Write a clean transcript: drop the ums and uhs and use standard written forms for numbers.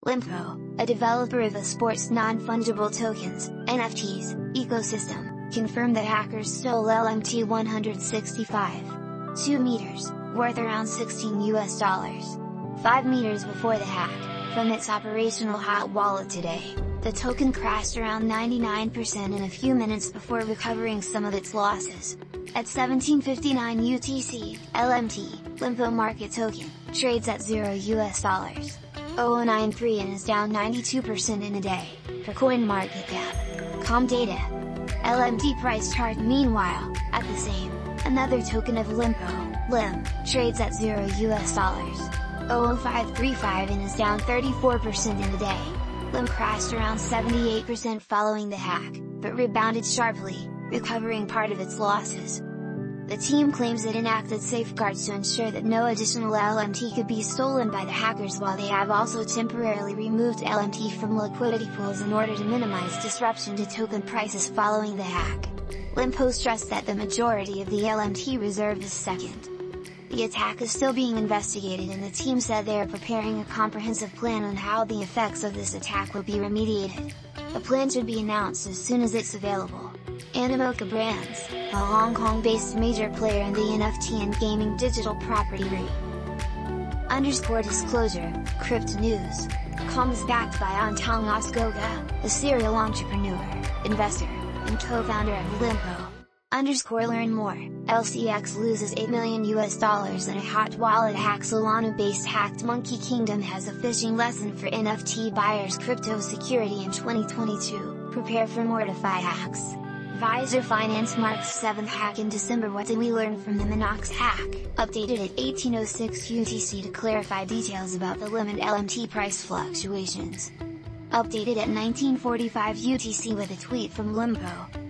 Limpo, a developer of the sports non-fungible tokens (NFTs) ecosystem, confirmed that hackers stole LMT 165, 2 meters, worth around $16 5 meters before the hack, from its operational hot wallet today. The token crashed around 99% in a few minutes before recovering some of its losses. At 17:59 UTC, LMT, Limpo Market Token, trades at $0.0093 and is down 92% in a day, per CoinMarketCap. Comdata. LMT price chart. Meanwhile, at the same, another token of Limpo, LIM, trades at $0.000535 and is down 34% in a day. LIM crashed around 78% following the hack, but rebounded sharply, recovering part of its losses. The team claims it enacted safeguards to ensure that no additional LMT could be stolen by the hackers, while they have also temporarily removed LMT from liquidity pools in order to minimize disruption to token prices following the hack. Limpo stressed that the majority of the LMT reserve is second. The attack is still being investigated, and the team said they are preparing a comprehensive plan on how the effects of this attack will be remediated. The plan should be announced as soon as it's available. Animoca Brands, a Hong Kong-based major player in the NFT and gaming digital property REIT. _disclosure, Crypto News. Comms backed by Antongas Goga, a serial entrepreneur, investor, and co-founder of Limpo. Learn more. LCX loses $8 million in a hot wallet hack. Solana-based Hacked Monkey Kingdom has a phishing lesson for NFT buyers. Crypto security in 2022, prepare for mortify hacks. Visor Finance marks 7th hack in December. What did we learn from the Minox hack? Updated at 18:06 UTC to clarify details about the LIM and LMT price fluctuations. Updated at 19:45 UTC with a tweet from Limpo.